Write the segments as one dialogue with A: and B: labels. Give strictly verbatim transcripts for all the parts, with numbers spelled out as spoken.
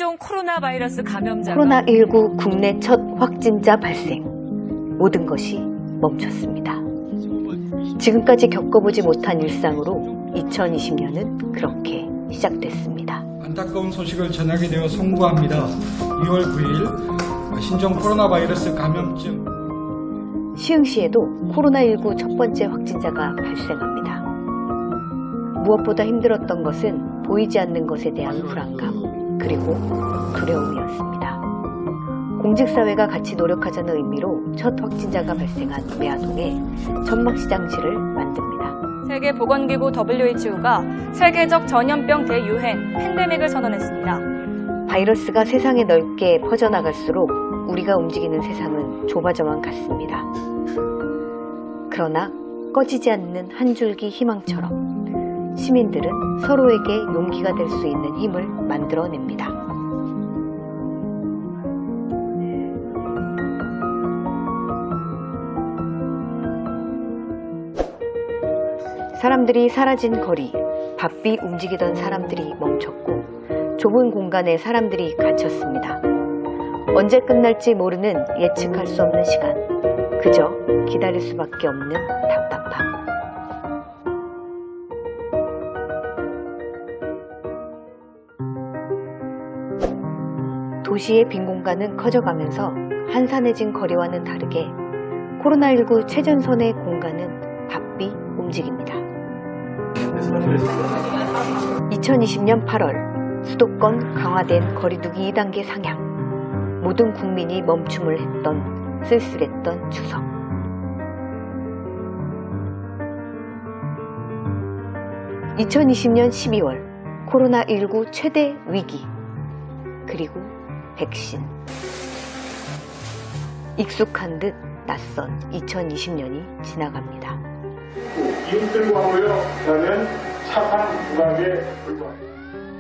A: 신종 코로나 바이러스 감염자가
B: 코로나십구 국내 첫 확진자 발생. 모든 것이 멈췄습니다. 지금까지 겪어보지 못한 일상으로 이천이십 년은 그렇게 시작됐습니다.
C: 안타까운 소식을 전하게 되어 송구합니다. 이월 구일 신종 코로나 바이러스 감염증.
B: 시흥시에도 코로나십구 첫 번째 확진자가 발생합니다. 무엇보다 힘들었던 것은 보이지 않는 것에 대한 불안감, 그리고 두려움이었습니다. 공직사회가 같이 노력하자는 의미로 첫 확진자가 발생한 매화동에 천막시장지를 만듭니다.
A: 세계보건기구 더블유에이치오가 세계적 전염병 대유행, 팬데믹을 선언했습니다.
B: 바이러스가 세상에 넓게 퍼져나갈수록 우리가 움직이는 세상은 좁아져만 갔습니다. 그러나 꺼지지 않는 한 줄기 희망처럼 시민들은 서로에게 용기가 될 수 있는 힘을 만들어냅니다. 사람들이 사라진 거리, 바삐 움직이던 사람들이 멈췄고 좁은 공간에 사람들이 갇혔습니다. 언제 끝날지 모르는 예측할 수 없는 시간, 그저 기다릴 수밖에 없는 답답함. 도시의 빈 공간은 커져가면서 한산해진 거리와는 다르게 코로나십구 최전선의 공간은 바삐 움직입니다. 이천이십 년 팔월 수도권 강화된 거리두기 이 단계 상향. 모든 국민이 멈춤을 했던 쓸쓸했던 추석. 이천이십 년 십이월 코로나십구 최대 위기. 그리고 백신. 익숙한 듯 낯선 이천이십 년이 지나갑니다.
D: 이웃들과 모여 하면 사상 부각에 불과합니다.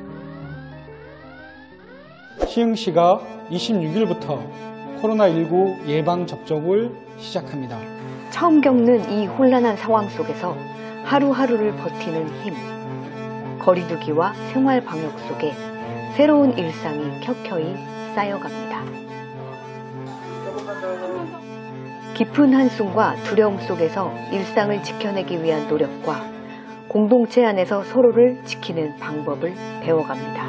C: 시흥시가 이십육 일부터 코로나십구 예방접종을 시작합니다.
B: 처음 겪는 이 혼란한 상황 속에서 하루하루를 버티는 힘, 거리두기와 생활방역 속에 새로운 일상이 켜켜이 쌓여갑니다. 깊은 한숨과 두려움 속에서 일상을 지켜내기 위한 노력과 공동체 안에서 서로를 지키는 방법을 배워갑니다.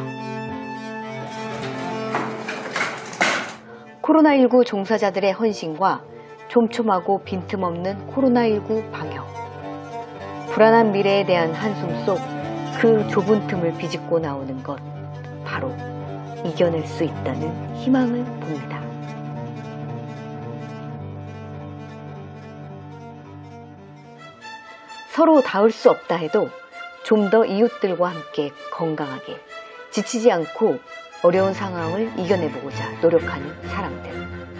B: 코로나십구 종사자들의 헌신과 촘촘하고 빈틈없는 코로나십구 방역. 불안한 미래에 대한 한숨 속 그 좁은 틈을 비집고 나오는 것, 바로 이겨낼 수 있다는 희망을 봅니다. 서로 닿을 수 없다 해도 좀 더 이웃들과 함께 건강하게, 지치지 않고 어려운 상황을 이겨내보고자 노력하는 사람들.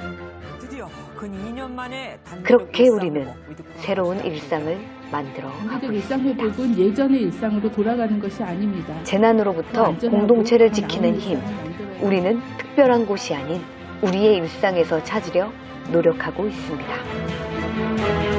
B: 그렇게 우리는 새로운 일상을 만들어 가고
E: 일상 회복은 예전의 일상으로 돌아가는 것이 아닙니다.
B: 재난으로부터 공동체를 지키는 힘, 우리는 특별한 곳이 아닌 우리의 일상에서 찾으려 노력하고 있습니다.